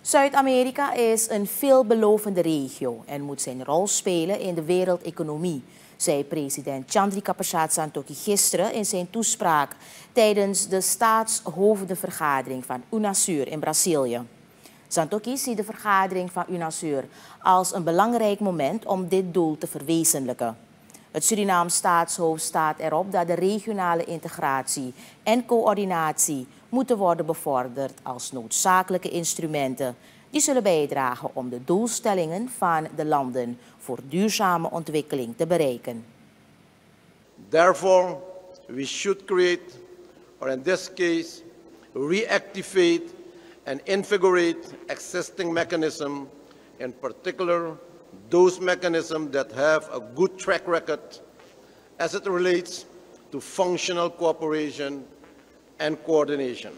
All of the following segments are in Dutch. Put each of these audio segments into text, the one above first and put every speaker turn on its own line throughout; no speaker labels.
Zuid-Amerika is een veelbelovende regio en moet zijn rol spelen in de wereldeconomie, zei president Chandrika Persat Santokhi gisteren in zijn toespraak tijdens de staatshoofdenvergadering van UNASUR in Brazilië. Santokhi ziet de vergadering van UNASUR als een belangrijk moment om dit doel te verwezenlijken. Het Surinaams staatshoofd staat erop dat de regionale integratie en coördinatie moeten worden bevorderd als noodzakelijke instrumenten die zullen bijdragen om de doelstellingen van de landen voor duurzame ontwikkeling te bereiken.
Therefore, we should create, or in this case, reactivate and invigorate existing mechanisms, in particular those mechanisms that have a good track record as it relates to functional cooperation and coordination.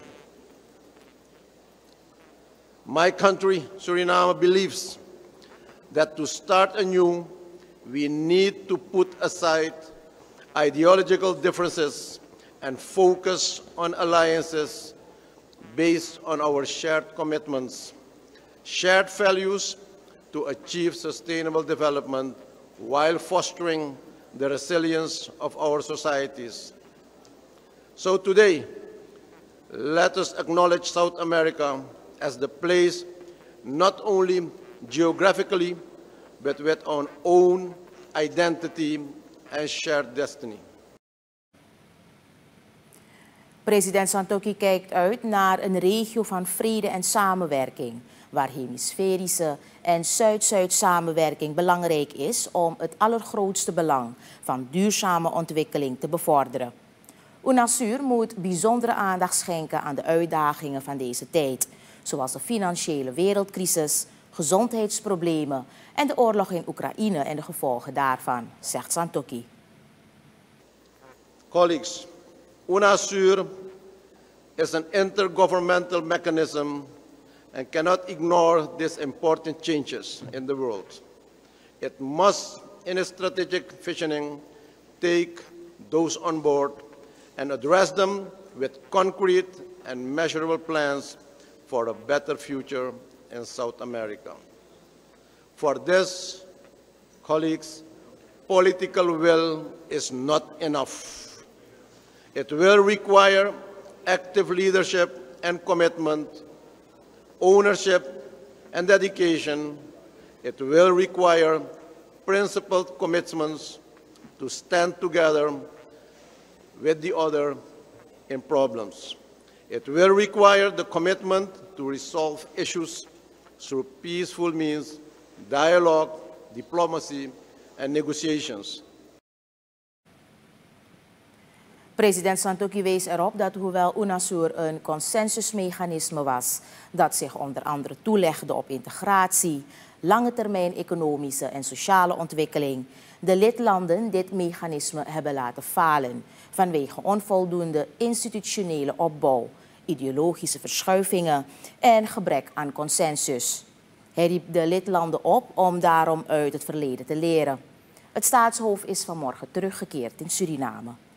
My country, Suriname, believes that to start anew, we need to put aside ideological differences and focus on alliances based on our shared commitments, shared values to achieve sustainable development while fostering the resilience of our societies. So today, let us acknowledge South America as the place not only geographically, but with our own identity and shared destiny.
President Santokhi kijkt uit naar een regio van vrede en samenwerking, waar hemisferische en Zuid-Zuid samenwerking belangrijk is om het allergrootste belang van duurzame ontwikkeling te bevorderen. UNASUR moet bijzondere aandacht schenken aan de uitdagingen van deze tijd, zoals de financiële wereldcrisis, gezondheidsproblemen en de oorlog in Oekraïne en de gevolgen daarvan, zegt Santokhi.
Colleagues, UNASUR is an intergovernmental mechanism and cannot ignore these important changes in the world. It must, in its strategic visioning, take those on board and address them with concrete and measurable plans for a better future in South America. For this, colleagues, political will is not enough. It will require active leadership and commitment, ownership and dedication. It will require principled commitments to stand together with the other in problems. It will require the commitment to resolve issues through peaceful means, dialogue, diplomacy and negotiations.
President Santokhi wees erop dat hoewel UNASUR een consensusmechanisme was dat zich onder andere toelegde op integratie, lange termijn economische en sociale ontwikkeling, de lidlanden dit mechanisme hebben laten falen vanwege onvoldoende institutionele opbouw, ideologische verschuivingen en gebrek aan consensus. Hij riep de lidlanden op om daarom uit het verleden te leren. Het staatshoofd is vanmorgen teruggekeerd in Suriname.